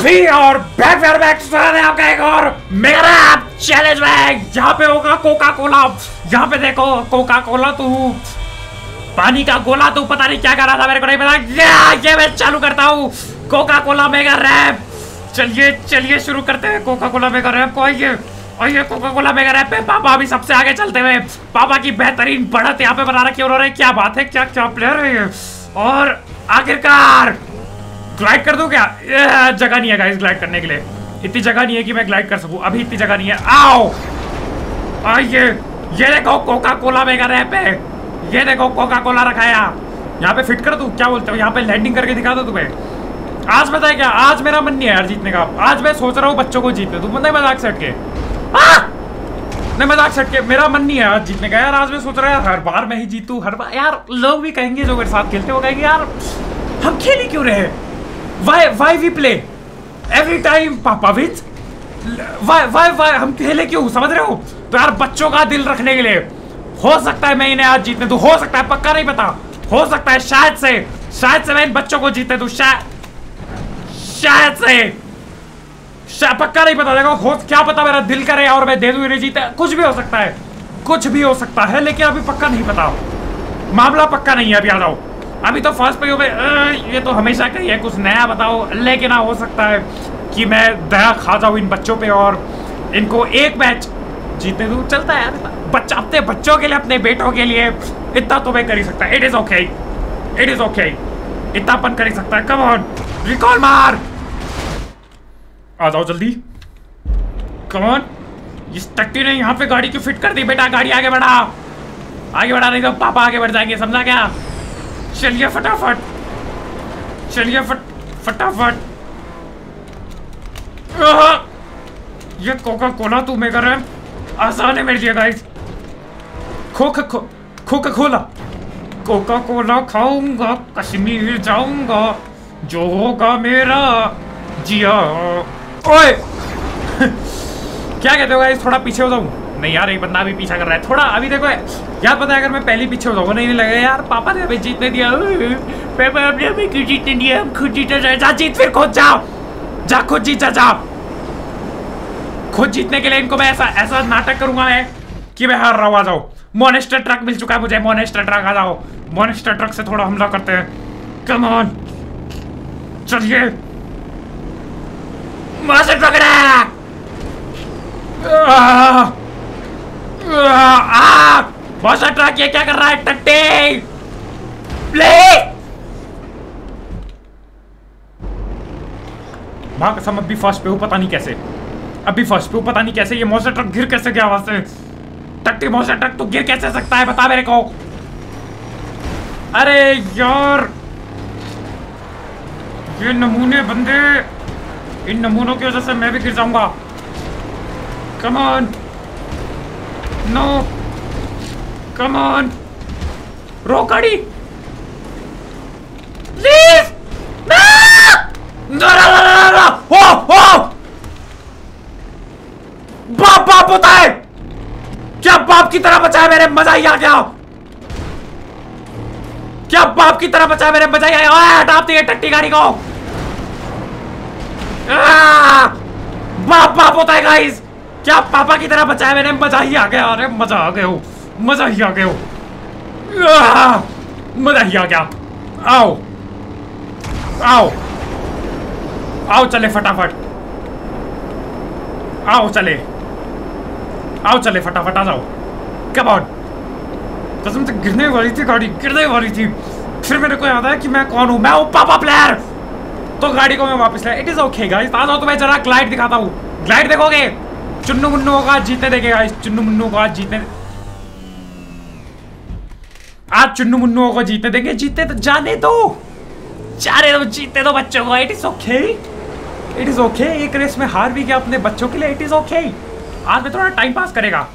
अभी और बैक आपका एक और मेरा चैलेंज में यहाँ पे होगा कोका कोला। यहाँ पे देखो कोका कोला, तू पानी का गोला, तू पता नहीं क्या कर रहा था, मेरे को नहीं पता। ये मैं चालू करता हूँ कोका कोला मेगा रैप। चलिए चलिए शुरू करते हैं कोका कोला मेगा रैप को। आइए कोका कोला मेगा रैप पे पापा अभी सबसे आगे चलते हुए पापा की बेहतरीन बढ़त यहाँ पे बना रखी है उन्होंने। क्या बात है, क्या क्या प्लेयर है। और आखिरकार ग्लाइड कर दूं क्या? जगह नहीं है गाइस ग्लाइड करने के लिए, इतनी जगह नहीं है कि मैं ग्लाइड कर सकूं, अभी इतनी जगह नहीं है। आओ आइए, ये देखो कोका कोला मेगा रैप है, ये देखो कोका कोला रखा है यहाँ पे। फिट कर दूं, क्या बोलते हो? यहाँ पे लैंडिंग करके दिखा दो तुम्हें। आज पता है क्या, आज मेरा मन नहीं है यार जीतने का। आज मैं सोच रहा हूँ बच्चों को जीतने दूं। नहीं मजाक से हटके, नहीं मजाक से हटके, मेरा मन नहीं है आज जीतने का यार। आज मैं सोच रहा हूँ हर बार मैं ही जीतूं, हर बार यार। लोग भी कहेंगे जो मेरे साथ खेलते वो कहेंगे यार हम खेल ही क्यों रहे, why we play every time पापा विच, why हम खेले क्यों, समझ रहे हो? तो यार बच्चों का दिल रखने के लिए हो सकता है मैं इन्हें आज जीतने दूं, हो सकता है, पक्का नहीं पता, हो सकता है शायद से मैं इन बच्चों को जीतने दूं, शायद से पक्का नहीं पता। देखो हो क्या पता मेरा दिल करे और मैं दे दूं इन्हें जीते, कुछ भी हो सकता है, कुछ भी हो सकता है, लेकिन अभी पक्का नहीं पता, मामला पक्का नहीं है अभी। आ जाओ अभी तो फर्स्ट पे ये तो हमेशा का ही है, कुछ नया बताओ। लेकिन हो सकता है कि मैं दया खा जाऊं इन बच्चों पे और इनको एक मैच जीतने दूं। चलता है यार, अपने बच्चों के लिए, अपने बेटों के लिए इतना तो मैं कर ही सकता है। It is okay, it is okay, इतना अपन कर ही सकता है। कम ऑन रिकॉल मार, आ जाओ जल्दी, कम ऑन। इस टट्टी ने यहाँ पे गाड़ी क्यों फिट कर दी? बेटा गाड़ी आगे बढ़ा, आगे बढ़ा, नहीं तो पापा आगे बढ़ जाएंगे, समझा क्या? चलिए फटाफट, चलिए फटाफट। ये कोका कोला तू मेगा रैप आसान है मेरे लिए guys. Coca Cola, Coca Cola खाऊंगा, कश्मीर जाऊंगा, जो होगा मेरा जिया। ओए क्या कहते हो गाइस, थोड़ा पीछे हो जाऊं? नहीं यार एक बंदा भी पीछा कर रहा है थोड़ा। अभी देखो यार पता है अगर मैं पहले पीछे हो जाऊंगा नहीं लगे यार पापा ने हमें जीतने दिया, पापा ने हमें क्यों जीतने दिया, हम खुद जीते जाए। जा जीत, फिर खुद जाओ, जा खुद जीत, जा खुद जीतने के लिए इनको मैं ऐसा नाटक करूंगा मैं कि मैं हार रहा हूँ। आ जाओ, मॉन्स्टर ट्रक मिल चुका है मुझे, मॉन्स्टर ट्रक। आ जाओ, मॉन्स्टर ट्रक से थोड़ा हमला करते हैं। कम ऑन, चलिए मॉन्स्टर ट्रक है। मॉन्स्टर ट्रक ये क्या कर रहा है? टट्टे प्ले भाग कसम, अभी फर्स्ट पे हूँ पता नहीं कैसे, अभी फर्स्ट पे हूँ पता नहीं कैसे। ये मॉन्स्टर ट्रक गिर कैसे गया वहां से? टट्टी मॉन्स्टर ट्रक तो गिर कैसे सकता है, बता मेरे को। अरे यार ये नमूने बंदे, इन नमूनों की वजह से मैं भी गिर जाऊंगा। Come on, no come on, रोक गाड़ी प्लीज। बाप होता है क्या? बाप की तरह बचाया मेरे, मजा ही आ गया। क्या बाप की तरह बचाया मेरे, मजा ही आया। हटाते हैं टट्टी गाड़ी को। बाप होता है गाइस, क्या पापा की तरह बचाया मैंने, मजा ही आ गया। अरे मजा आ गया, मजा ही आ गया, मजा ही आ गया। आओ आओ आओ, चले फटाफट, आओ चले, आओ चले फटाफट, आ जाओ। कम ऑन, कसम से गिरने वाली थी गाड़ी, गिरने वाली थी। फिर मेरे को याद आया कि मैं कौन हूँ, मैं हूँ पापा प्लेयर। तो गाड़ी को मैं वापस लाया। इट इज ओके गाइस, आ जाओ तो मैं जरा ग्लाइड दिखाता हूँ। ग्लाइड देखोगे? चुन्नू मुन्नू को आज जीतने देंगे गाइस, चुन्नू मुन्नू को आज जीतने, आज चुन्नू मुन्नू को जीतने देंगे। जीतने तो जाने दो, जाने दो, जीतने दो बच्चों को। It is okay, it is okay. एक रेस में हार भी गया अपने बच्चों के लिए, इट इज ओके। आज मैं थोड़ा टाइम पास करेगा।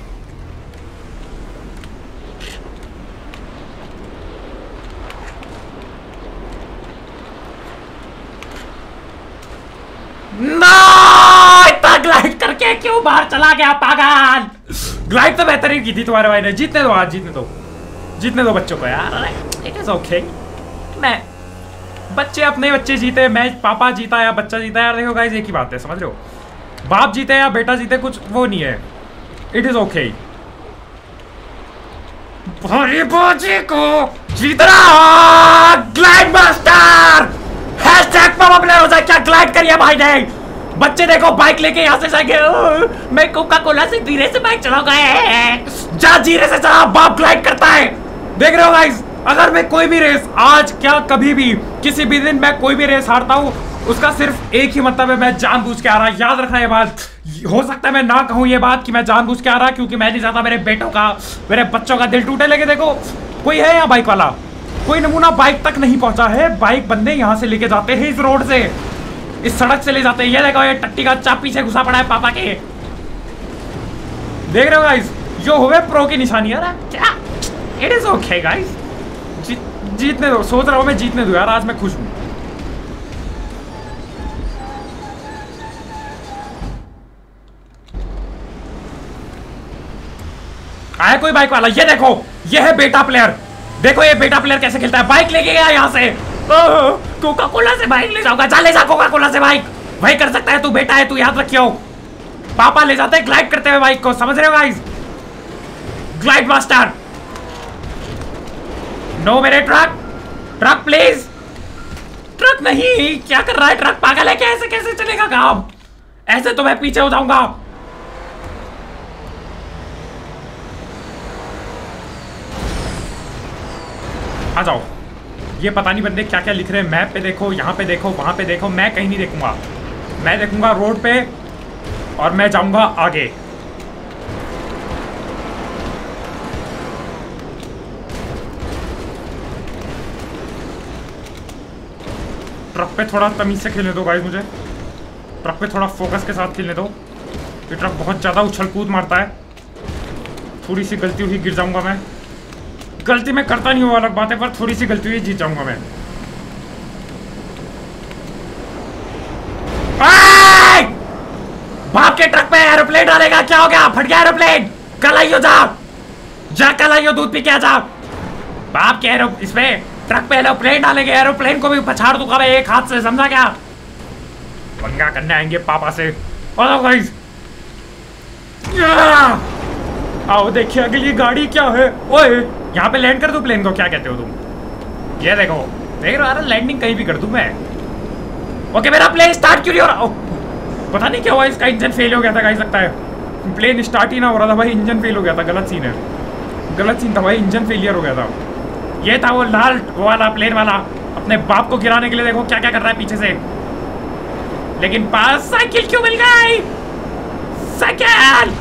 इतना ग्लाइड करके क्यों बाहर चला गया पागल? ग्लाइड तो बेहतरीन की थी तुम्हारे भाई ने। जीतने दो आज, जीतने दो, जीतने दो बच्चों को यार। इट इज ओके, मैं बच्चे अपने बच्चे जीते, मैं पापा जीता या बच्चा जीता, यार देखो गाइस एक ही बात है, समझ रहे हो? बाप जीते या बेटा जीते कुछ वो नहीं है, इट इज ओके। भारी बाजी को जीतना ग्लाइड मास्टर हैशटैग पापा प्लेयर हो जाए। क्या ग्लाइड करिए भाई ने, बच्चे देखो बाइक लेके यहाँ से जाएंगे। मैं कोका कोला से धीरे से बाइक चलाऊंगा, जा धीरे से चला, बाप ग्लाइड करता है। देख रहे हो गाइस, अगर मैं कोई भी रेस आज क्या कभी भी किसी भी दिन मैं कोई भी रेस हारता हूँ, उसका सिर्फ एक ही मतलब है, मैं जानबूझ के आ रहा। याद रखना ये बात। हो सकता है मैं ना कहूँ ये बात कि मैं जानबूझ के आ रहा, क्योंकि मैं नहीं चाहता मेरे बेटों का, मेरे बच्चों का दिल टूटे। लेके देखो कोई है यहाँ बाइक वाला, कोई नमूना बाइक तक नहीं पहुंचा है। बाइक बंदे यहाँ से लेके जाते हैं, इस रोड से, इस सड़क से ले जाते हैं। ये देखो ये टट्टी का चापी से घुसा पड़ा है पापा के। देख रहे हो गाइस, जो हुए प्रो की निशानी यार। क्या इट इज ओके गाइस, जीतने दो। सोच रहा हूँ मैं जीतने दो यार, आज मैं खुश हूँ। आया कोई बाइक वाला, ये देखो ये है बेटा प्लेयर। देखो ये बेटा प्लेयर कैसे खेलता है, बाइक लेके गया यहाँ से। कोका कोला से बाइक ले जाऊंगा, जा ले जा कोका कोला से बाइक। वही कर सकता है, तू बेटा है, तू याद रखियो। पापा ले जाते हैं ग्लाइड करते हुए बाइक को, समझ रहे हो गाइस? Glide master. नो मेरे ट्रक, ट्रक प्लीज। ट्रक नहीं, क्या कर रहा है ट्रक, पागल है क्या? ऐसे कैसे चलेगा काम? ऐसे तो मैं पीछे हो जाऊंगा। आ जाओ। ये पता नहीं बंदे क्या क्या लिख रहे हैं मैप पे, देखो यहाँ पे देखो वहां पे देखो। मैं कहीं नहीं देखूंगा, मैं देखूंगा रोड पे और मैं जाऊंगा आगे। ट्रक पे थोड़ा तमीज से खेलने दो गाइस, मुझे ट्रक पे थोड़ा फोकस के साथ खेलने दो। ये ट्रक बहुत ज्यादा उछल कूद मारता है, थोड़ी सी गलती हुई गिर जाऊंगा मैं। गलती मैं करता नहीं हूँ अलग बात है, पर थोड़ी सी गलती हुई जीत जाऊंगा मैं। बाप के ट्रक पे एरोप्लेन डालेगा, क्या हो गया? फट गया एरोप्लेन। कल आइयो, जा कल आइयो, दूध पी के आ जा। बाप के इसमें ट्रक पे एरोप्लेन डालेंगे, एरोप्लेन को भी पछाड़ दूंगा मैं एक हाथ से, समझा क्या? पंगा करने आएंगे पापा से। आओ गाइस, आओ देखिए अगली गाड़ी क्या है। ओए यहाँ पे लैंड कर दूं प्लेन को, क्या कहते हो तुम? ये देखो, देख रहे हो? अरे लैंडिंग कहीं भी कर दूं मैं। ओके मेरा प्लेन स्टार्ट क्यों नहीं हो रहा? पता नहीं क्या हुआ, इसका इंजन फेल हो गया था गाइस, लगता है प्लेन स्टार्ट ही ना हो रहा था भाई, इंजन फेल हो गया था। गलत सीन है, गलत सीन था भाई, इंजन फेलियर हो गया था। ये था वो लाल वाला प्लेन वाला, अपने बाप को गिराने के लिए देखो क्या क्या कर रहा है पीछे से। लेकिन पास साइकिल क्यों मिल गई? साइकिल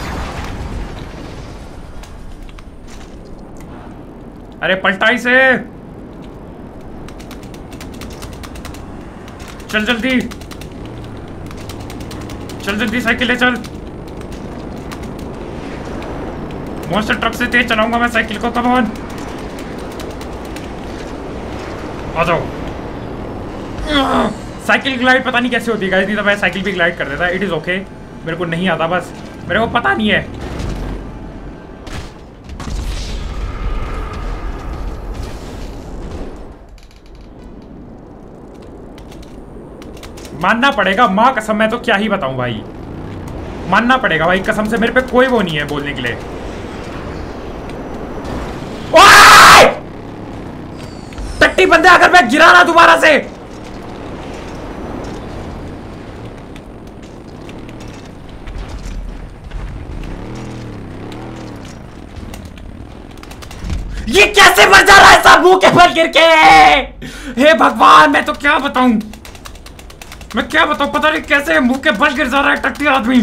अरे पलटा इसे, चल जल्दी चल जल्दी, साइकिल ले चल। मॉन्स्टर ट्रक से तेज चलाऊंगा मैं साइकिल को, कम ऑन आ जाओ। साइकिल ग्लाइड पता नहीं कैसे होती है गाइस, नहीं तो मैं साइकिल भी ग्लाइड कर देता। इट इज ओके, मेरे को नहीं आता, बस मेरे को पता नहीं है। मानना पड़ेगा, माँ कसम, मैं तो क्या ही बताऊं भाई, मानना पड़ेगा भाई कसम से, मेरे पे कोई वो नहीं है बोलने के लिए। टट्टी बंदे, अगर मैं गिरा ना दोबारा से, ये कैसे बच जा रहा है सब मुंह के बल गिर के? हे भगवान, मैं तो क्या बताऊं, मैं क्या बताऊं, पता नहीं कैसे मुंह के बल गिर जा रहा है टट्टी आदमी।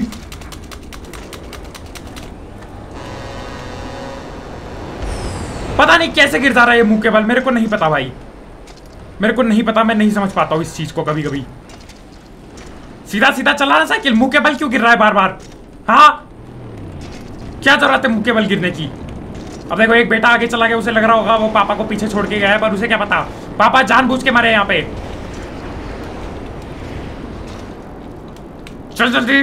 पता नहीं कैसे गिर जा रहा है ये मुंह के बल, मेरे को नहीं पता भाई, मेरे को नहीं पता, मैं नहीं समझ पाता हूँ इस चीज को कभी कभी। सीधा सीधा चला ना साइकिल, मुंह के बल क्यों गिर रहा है बार बार? हाँ क्या जरूरत है मुंह के बल गिरने की? अब देखो एक बेटा आगे चला गया, उसे लग रहा होगा वो पापा को पीछे छोड़ के गया है, पर उसे क्या पता पापा जानबूझ के मारे यहाँ पे। चल जल्दी,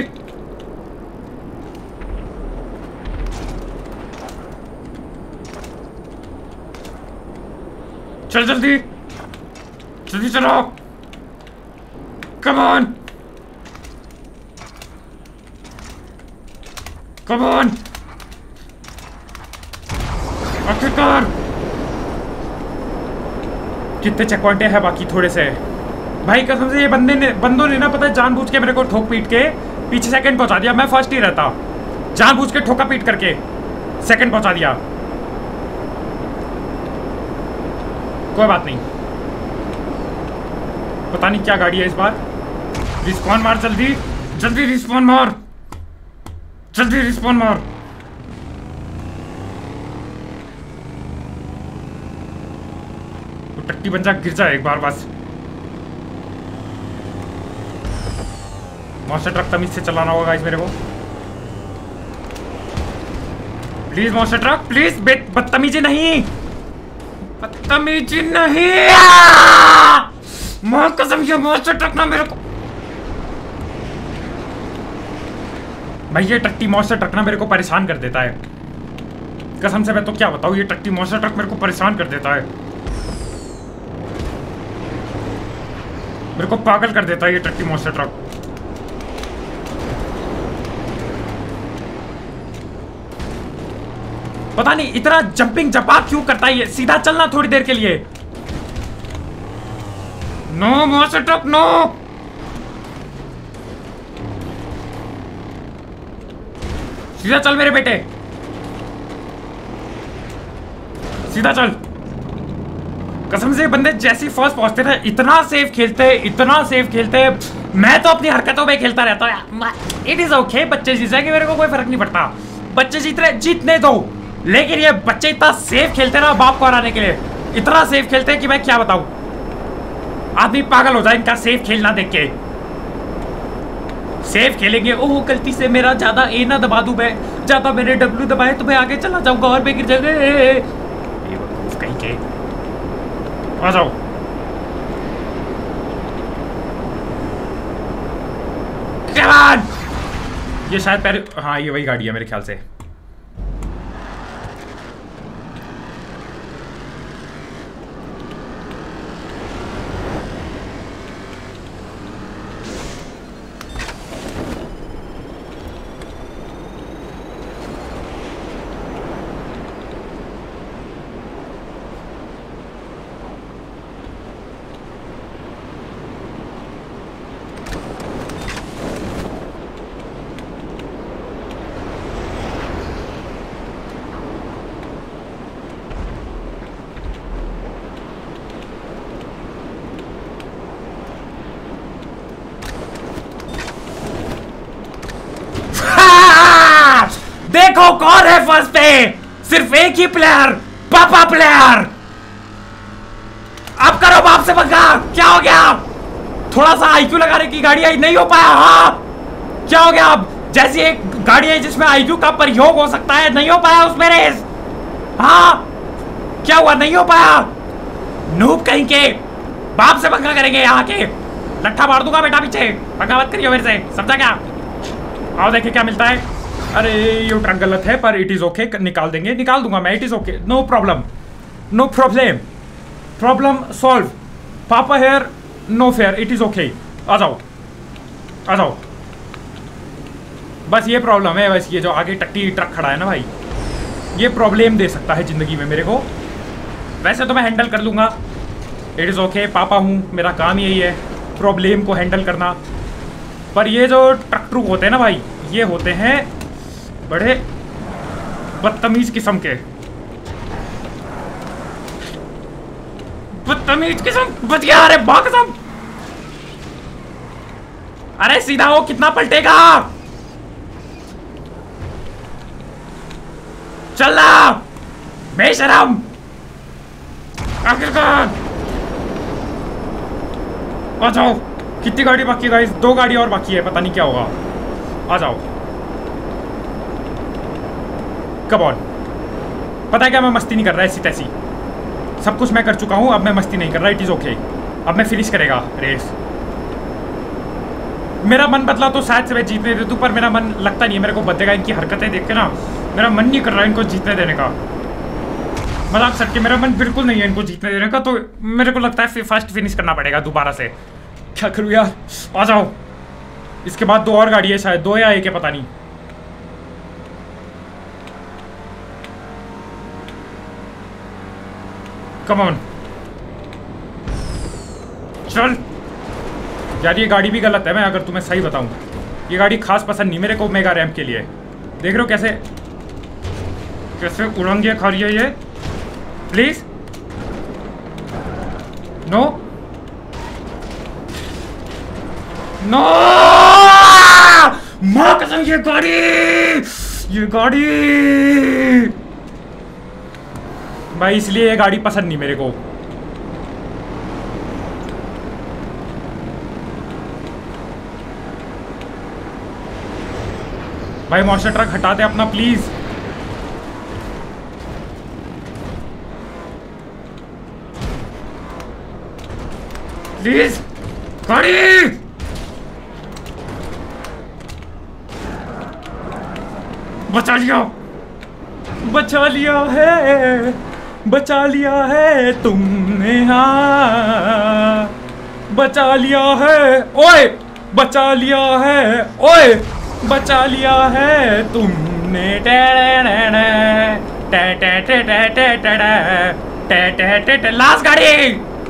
चल जल्दी जल्दी चलो, कम ऑन, कम ऑन, आखिरकार। कितने चेक पॉइंट है बाकी? थोड़े से भाई, कसम से ये बंदों ने ना पता है जानबूझ के मेरे को ठोक पीट के पीछे सेकंड पहुंचा दिया। मैं फर्स्ट ही रहता, जानबूझ के ठोका पीट करके सेकंड पहुंचा दिया। कोई बात नहीं, पता नहीं क्या गाड़ी है इस बार। रिस्पॉन मार, जल्दी जल्दी रिस्पॉन मार, जल्दी रिस्पॉन मार। तो टट्टी बन जा, गिर जाए एक बार बस। मॉन्स्टर ट्रक तमीज से चलाना होगा इस मेरे को। Please monster truck, please. बदतमीजी नहीं, बदतमीजी नहीं। मां कसम, ये मॉन्स्टर ट्रक ना मेरे को, भाई ये टट्टी मॉन्स्टर ट्रक ना मेरे को परेशान कर देता है कसम से। मैं तो क्या बताऊं, ये टट्टी मॉन्स्टर ट्रक मेरे को परेशान कर देता है, मेरे को पागल कर देता है ये टट्टी मॉन्स्टर ट्रक। पता नहीं इतना जंपिंग जपाक क्यों करता है ये। सीधा चलना थोड़ी देर के लिए। No monster truck, no. सीधा चल मेरे बेटे, सीधा चल। कसम से बंदे जैसी फर्स्ट पहुंचते थे इतना सेफ खेलते, इतना सेफ खेलते। मैं तो अपनी हरकतों में खेलता रहता हूँ। इट इज ओके, बच्चे जीत जाएंगे, मेरे को कोई फर्क नहीं पड़ता। बच्चे जीत रहे, जीतने दो। लेकिन ये बच्चे इतना सेफ खेलते ना बाप को हराने के लिए, इतना सेफ खेलते हैं कि मैं क्या बताऊं। आदमी पागल हो जाए इनका सेफ खेलना देख के। सेफ खेलेंगे, ओह गलती से मेरा ज्यादा ए ना दबा दूं, मैं ज्यादा मैंने डब्ल्यू दबाए तो मैं आगे चला जाऊंगा और मैं गिर जाऊंगा। कहीं के आ जाओ। ये शायद पहले, हाँ ये वही गाड़ी है मेरे ख्याल से। देखो कौन है फर्स्ट पे, सिर्फ एक ही प्लेयर, पापा प्लेयर। अब करो बाप से पंगा। क्या हो गया? थोड़ा सा आईक्यू लगाने की गाड़ी आई, नहीं हो पाया। हाँ क्या हो गया? अब जैसी एक गाड़ी है जिसमें आईक्यू का प्रयोग हो सकता है, नहीं हो पाया उसमें रेस। हाँ क्या हुआ? नहीं हो पाया। नूब कहीं के, बाप से पंगा करेंगे यहाँ के। लट्ठा मार दूंगा बेटा पीछे, पंगा मत करियो मेरे से, समझा क्या? आओ देखिए क्या मिलता है। अरे ये ट्रक गलत है पर इट इज ओके, निकाल देंगे, निकाल दूंगा मैं। It is okay, no problem, no problem, problem solve. पापा here, no fair, it is okay. आ जाओ आ जाओ। बस ये प्रॉब्लम है, बस ये जो आगे टट्टी ट्रक खड़ा है ना भाई, ये प्रॉब्लम दे सकता है जिंदगी में मेरे को। वैसे तो मैं हैंडल कर लूंगा, इट इज ओके। पापा हूँ, मेरा काम यही है प्रॉब्लम को हैंडल करना। पर ये जो ट्रक ट्रुक होते हैं ना भाई, ये होते हैं बड़े बदतमीज किस्म के, बदतमीज किस्म। बच गया। अरे बाप कसम, अरे सीधा हो, कितना पलटेगा? चलना बेशरम। आखिरकार आ जाओ। कितनी गाड़ी बाकी है गाइस? 2 गाड़ी और बाकी है, पता नहीं क्या होगा। आ जाओ, कम ऑन। पता है क्या, मैं मस्ती नहीं कर रहा ऐसी तैसी, सब कुछ मैं कर चुका हूं। अब मैं मस्ती नहीं कर रहा, इट इज ओके। अब मैं फिनिश करेगा रेस। मेरा मन बदला तो शायद से मैं जीतने दे दूं, पर मेरा मन लगता नहीं है मेरे को बदलेगा। इनकी हरकतें देख के ना मेरा मन नहीं कर रहा इनको जीतने देने का। मजाक सट के मेरा मन बिल्कुल नहीं है इनको जीतने देने का, तो मेरे को लगता है फर्स्ट फिनिश करना पड़ेगा दोबारा से। क्या करूँ यार, आ जाओ। इसके बाद 2 और गाड़ी है शायद, 2 या 1 है पता नहीं। कम ऑन चल यार, ये गाड़ी भी गलत है। मैं अगर तुम्हें सही बताऊं, ये गाड़ी खास पसंद नहीं मेरे को मेगा रैम्प के लिए। देख रहे हो कैसे कैसे उड़ंगे खा रही है ये। प्लीज नो नो, माँ कसम ये गाड़ी भाई, इसलिए ये गाड़ी पसंद नहीं मेरे को। भाई मॉन्स्टर ट्रक हटा दे अपना प्लीज। प्लीज गाड़ी बचा लिया, बचा लिया है, बचा लिया है तुमने, हाँ बचा लिया है। ओए बचा लिया है, ओए बचा लिया है तुमने। लास्ट गाड़ी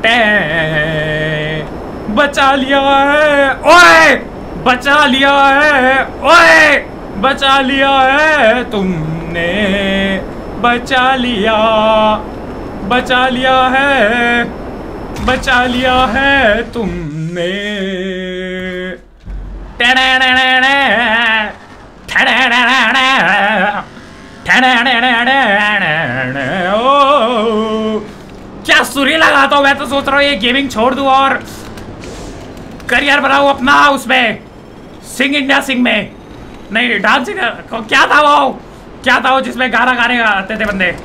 बचा लिया है, ओए बचा लिया है, ओए बचा लिया है तुमने, बचा लिया, बचा लिया है, बचा लिया है तुमने। क्या सुरी लगाता हूँ मैं, तो सोच रहा हूँ ये गेमिंग छोड़ दूँ और करियर बनाऊँ अपना उसमें, सिंग इंडिया सिंग में। नहीं डांसिंग क्या था वो जिसमें गाना गाने आते थे बंदे।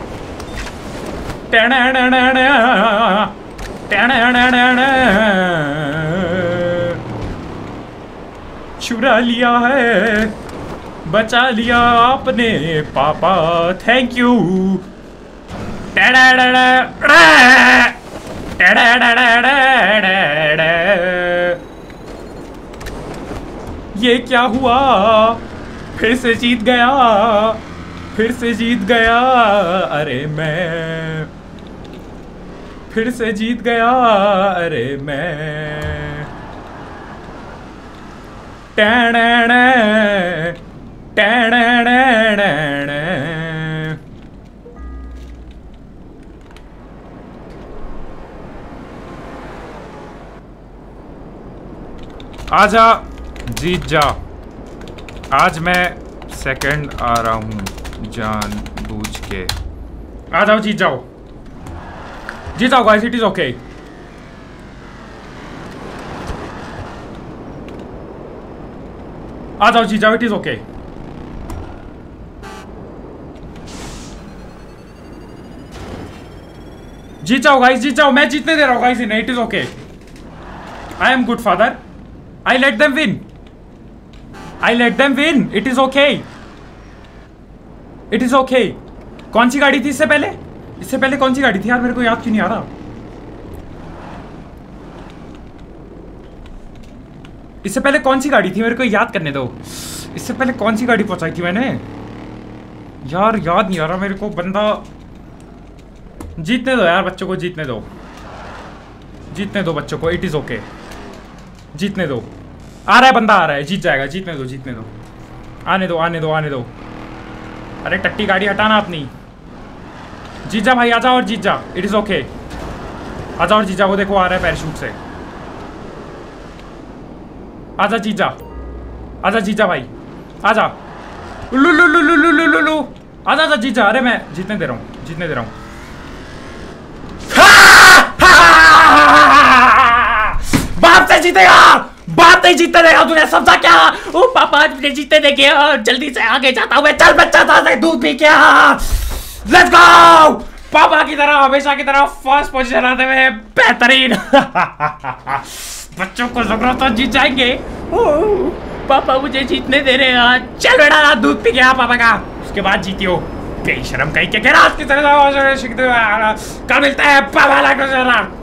चुरा लिया है, बचा लिया आपने पापा, थैंक यू। ये क्या हुआ, फिर से जीत गया, फिर से जीत गया, अरे मैं फिर से जीत गया, अरे मैं। आजा जीत जा, आज मैं सेकंड आ रहा हूं जानबूझ के। आ जाओ जीत जाओ, जीत जाओ गाइस, इट इज ओके। आ जाओ जीत जाओ, इट इज ओके। जीत जाओ गाइस, जीत जाओ, मैं जीतने दे रहा हूं गाइस इन्हें, it is okay. I am good father, I let them win, I let them win, it is okay, it is okay. कौन सी गाड़ी थी इससे पहले? इससे पहले कौन सी गाड़ी थी यार, मेरे को याद क्यों नहीं आ रहा। इससे पहले कौन सी गाड़ी थी, मेरे को याद करने दो। इससे पहले कौन सी गाड़ी पहुंचाई थी मैंने यार, याद नहीं आ रहा मेरे को। बंदा जीतने दो यार, बच्चों को जीतने दो, जीतने दो बच्चों को, इट इज ओके, जीतने दो। आ रहा है बंदा, आ रहा है, जीत जाएगा, जीतने दो, जीतने दो, आने दो, आने दो, आने दो। अरे टट्टी गाड़ी हटाना अपनी। जीत जा भाई, आजा और जीत जा, इट इज ओके। आजा और जीत जा, वो देखो आ रहा है पैराशूट से। आजा जीत जा, आजा जीत जा भाई, आजा। लू लू लू लू लू लू लू लू, आजा आजा जीत जा। अरे मैं जीतने दे रहा हूँ, जीतने दे रहा हूँ। बाप से जीतेगा, बाप नहीं जीतने देगा, तूने समझा क्या? ओ पापा आज मुझे जीतने देंगे, जल्दी से आगे जाता हूँ मैं। चल बच्चा, था से दूध पी क्या, लेट्स गो। पापा की तरह, हमेशा की तरह फर्स्ट पोजीशन आते हुए बेहतरीन। बच्चों को लग रहा था जीत जाएंगे। पापा मुझे जीतने दे रहे हैं, चल बेटा दूध पी गया पापा का, उसके बाद जीतियो। बेशरम कहीं के रात की तरह कल मिलता है।